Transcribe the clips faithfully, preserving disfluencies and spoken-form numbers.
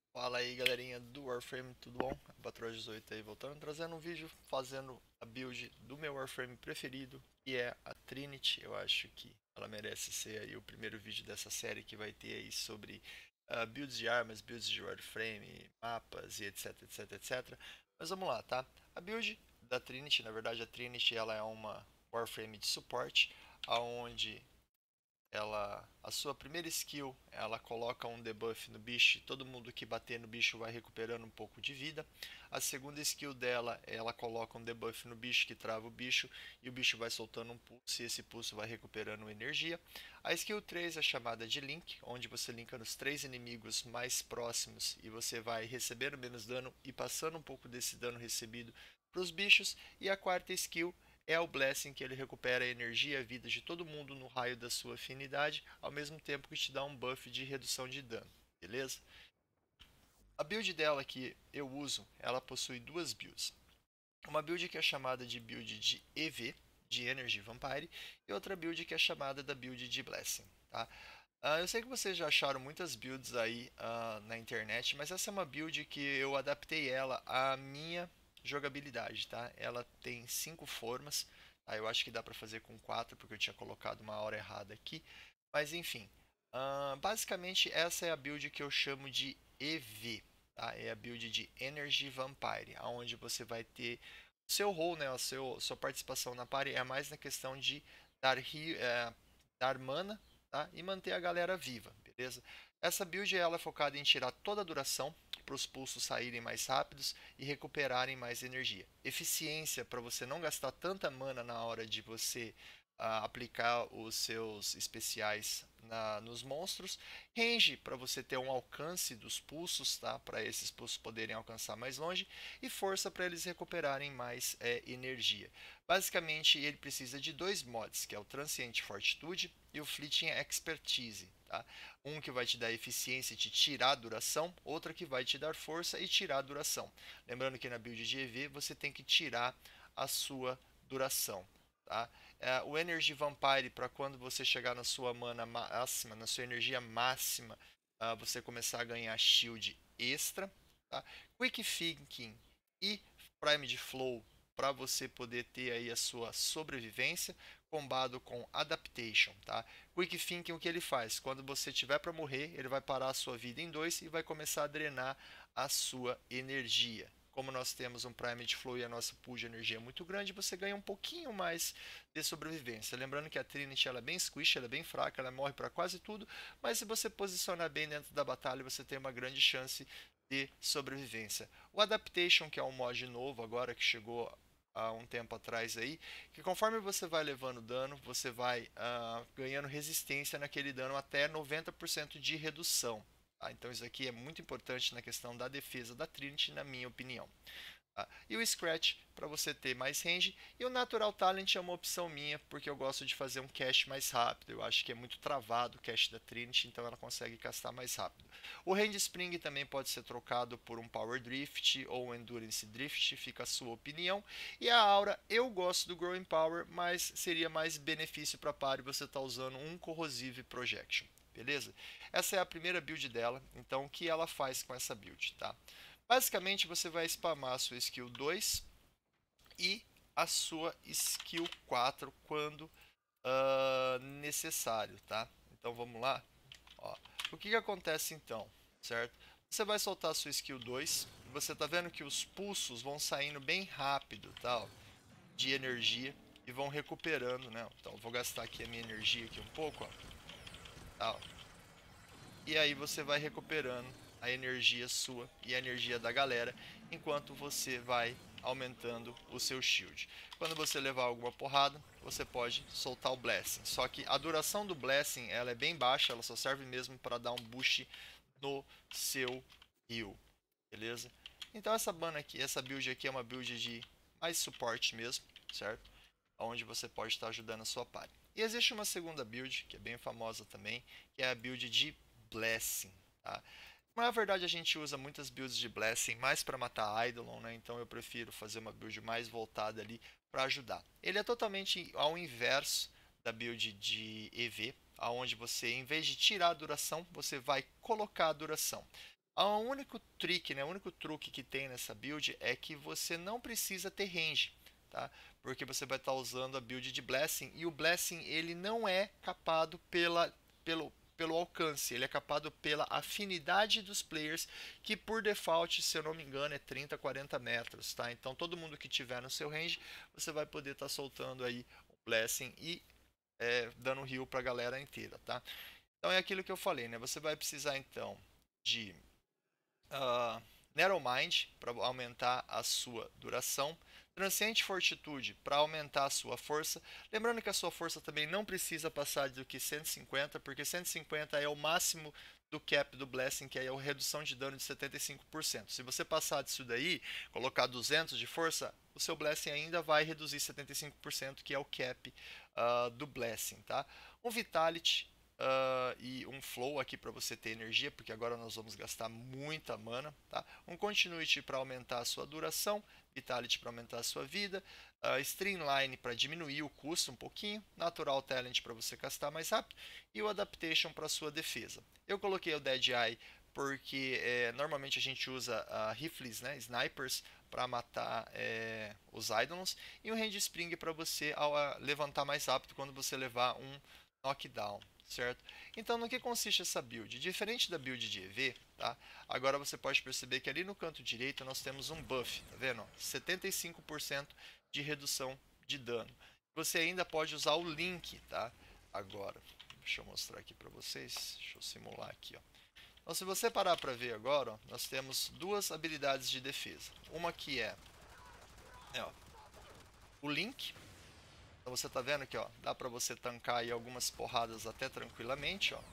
Fala aí galerinha do Warframe, tudo bom? Patrão dezoito aí voltando, trazendo um vídeo fazendo a build do meu Warframe preferido, que é a Trinity. Eu acho que ela merece ser aí o primeiro vídeo dessa série que vai ter aí sobre uh, builds de armas, builds de Warframe, mapas e etc, etc, etc. Mas vamos lá, tá? A build da Trinity, na verdade a Trinity ela é uma Warframe de suporte, aonde ela, a sua primeira skill, ela coloca um debuff no bicho, e todo mundo que bater no bicho vai recuperando um pouco de vida. A segunda skill dela, ela coloca um debuff no bicho que trava o bicho e o bicho vai soltando um pulso e esse pulso vai recuperando energia. A skill três é chamada de link, onde você linka nos três inimigos mais próximos e você vai recebendo menos dano e passando um pouco desse dano recebido para os bichos. E a quarta skill é o Blessing, que ele recupera a energia e a vida de todo mundo no raio da sua afinidade, ao mesmo tempo que te dá um buff de redução de dano, beleza? A build dela que eu uso, ela possui duas builds. Uma build que é chamada de build de E V, de Energy Vampire, e outra build que é chamada da build de Blessing, tá? Uh, eu sei que vocês já acharam muitas builds aí uh, na internet, mas essa é uma build que eu adaptei ela à minha jogabilidade, tá? Ela tem cinco formas, tá? Eu acho que dá para fazer com quatro porque eu tinha colocado uma hora errada aqui, mas enfim. Uh, basicamente essa é a build que eu chamo de E V, tá? É a build de Energy Vampire, aonde você vai ter seu role, né? A seu, sua participação na party é mais na questão de dar, é, dar mana, tá? E manter a galera viva, beleza? Essa build ela é focada em tirar toda a duração para os pulsos saírem mais rápidos e recuperarem mais energia. Eficiência para você não gastar tanta mana na hora de você uh, aplicar os seus especiais na, nos monstros. Range para você ter um alcance dos pulsos, tá? Para esses pulsos poderem alcançar mais longe. E força para eles recuperarem mais é, energia. Basicamente ele precisa de dois mods, que é o Transient Fortitude e o Fleeting Expertise, tá? Um que vai te dar eficiência e te tirar a duração, outra que vai te dar força e tirar a duração. Lembrando que na build de E V você tem que tirar a sua duração, tá? É, o Energy Vampire, para quando você chegar na sua mana máxima, na sua energia máxima, uh, você começar a ganhar shield extra, tá? Quick Thinking e Prime de Flow para você poder ter aí a sua sobrevivência, combado com Adaptation, tá? Quick Thinking, o que ele faz? Quando você tiver para morrer, ele vai parar a sua vida em dois e vai começar a drenar a sua energia. Como nós temos um Prime de Flow e a nossa pool de energia é muito grande, você ganha um pouquinho mais de sobrevivência. Lembrando que a Trinity ela é bem squish, ela é bem fraca, ela morre para quase tudo, mas se você posicionar bem dentro da batalha, você tem uma grande chance de sobrevivência. O Adaptation, que é um mod novo agora que chegou há um tempo atrás aí, que conforme você vai levando dano, você vai uh, ganhando resistência naquele dano até noventa por cento de redução. Tá? Então isso aqui é muito importante na questão da defesa da Trinity, na minha opinião. Tá? E o Scratch para você ter mais range. E o Natural Talent é uma opção minha, porque eu gosto de fazer um cast mais rápido. Eu acho que é muito travado o cast da Trinity, então ela consegue castar mais rápido. O Hand Spring também pode ser trocado por um Power Drift ou um Endurance Drift, fica a sua opinião. E a Aura, eu gosto do Growing Power, mas seria mais benefício para a party você estar tá usando um Corrosive Projection. Beleza? Essa é a primeira build dela, então o que ela faz com essa build, tá? Basicamente você vai spamar a sua skill dois e a sua skill quatro quando uh, necessário, tá? Então vamos lá. Ó, o que, que acontece então, certo? Você vai soltar a sua skill dois, você tá vendo que os pulsos vão saindo bem rápido, tá? De energia e vão recuperando, né? Então vou gastar aqui a minha energia aqui um pouco, ó. Tá, ó. E aí você vai recuperando a energia sua e a energia da galera, enquanto você vai aumentando o seu shield. Quando você levar alguma porrada, você pode soltar o Blessing. Só que a duração do Blessing ela é bem baixa, ela só serve mesmo para dar um boost no seu heal, beleza? Então essa banda aqui, essa build aqui é uma build de mais suporte mesmo, certo? Onde você pode estar ajudando a sua party. E existe uma segunda build, que é bem famosa também, que é a build de Blessing, tá? Na verdade a gente usa muitas builds de Blessing mais para matar Eidolon, né? Então eu prefiro fazer uma build mais voltada ali para ajudar. Ele é totalmente ao inverso da build de E V, aonde você em vez de tirar a duração, você vai colocar a duração. O único trick, né, o único truque que tem nessa build é que você não precisa ter range, tá? Porque você vai estar usando a build de Blessing e o Blessing ele não é capado pela, pelo, pelo alcance, ele é capado pela afinidade dos players, que por default, se eu não me engano, é trinta, quarenta metros, tá? Então todo mundo que tiver no seu range, você vai poder estar soltando aí o Blessing e é, dando heal para a galera inteira, tá? Então é aquilo que eu falei, né? Você vai precisar então de uh, Narrow Mind para aumentar a sua duração, Transcendente Fortitude para aumentar a sua força. Lembrando que a sua força também não precisa passar do que cento e cinquenta, porque cento e cinquenta é o máximo do cap do Blessing, que é a redução de dano de setenta e cinco por cento. Se você passar disso daí, colocar duzentos de força, o seu Blessing ainda vai reduzir setenta e cinco por cento, que é o cap uh, do Blessing, tá? Um Vitality Uh, e um flow aqui para você ter energia, porque agora nós vamos gastar muita mana, tá? Um continuity para aumentar a sua duração, vitality para aumentar a sua vida, uh, streamline para diminuir o custo um pouquinho, natural talent para você castar mais rápido e o adaptation para sua defesa. Eu coloquei o dead eye porque é, normalmente a gente usa uh, rifles, né, snipers para matar é, os Eidolons, e o Hand Spring para você uh, levantar mais rápido quando você levar um knockdown, certo? Então, no que consiste essa build? Diferente da build de E V, tá? Agora você pode perceber que ali no canto direito nós temos um buff, tá vendo? setenta e cinco por cento de redução de dano. Você ainda pode usar o link, tá? Agora, deixa eu mostrar aqui para vocês. Deixa eu simular aqui, ó. Então, se você parar para ver agora, ó, nós temos duas habilidades de defesa. Uma que é, é ó, o link. Então você tá vendo que ó, dá para você tancar aí algumas porradas até tranquilamente, ó.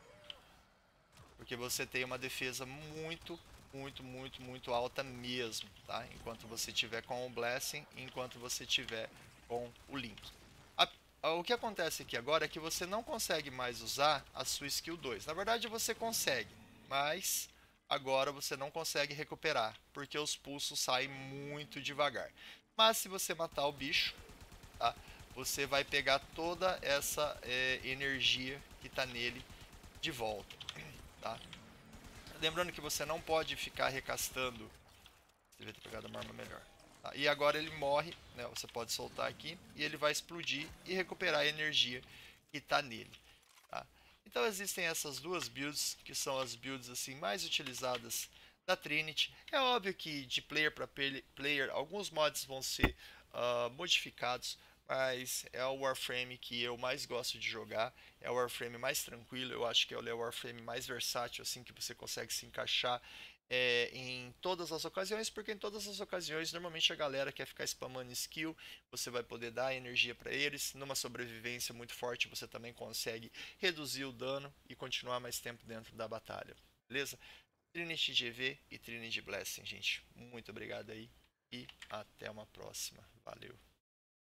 Porque você tem uma defesa muito, muito, muito, muito alta mesmo, tá? Enquanto você tiver com o Blessing, enquanto você tiver com o Link. A, a, o que acontece aqui agora é que você não consegue mais usar a sua skill dois. Na verdade você consegue, mas agora você não consegue recuperar, porque os pulsos saem muito devagar. Mas se você matar o bicho, tá? Você vai pegar toda essa é, energia que está nele de volta, tá? Lembrando que você não pode ficar recastando. Você devia ter pegado uma arma melhor. Tá? E agora ele morre, né? Você pode soltar aqui e ele vai explodir e recuperar a energia que está nele, tá? Então existem essas duas builds que são as builds assim mais utilizadas da Trinity. É óbvio que de player para player alguns mods vão ser uh, modificados, mas é o Warframe que eu mais gosto de jogar. É o Warframe mais tranquilo, eu acho que é o Warframe mais versátil, assim, que você consegue se encaixar é, em todas as ocasiões, porque em todas as ocasiões normalmente a galera quer ficar spamando skill, você vai poder dar energia para eles. Numa sobrevivência muito forte você também consegue reduzir o dano e continuar mais tempo dentro da batalha, beleza? Trinity G V e Trinity Blessing, gente. Muito obrigado aí e até uma próxima. Valeu!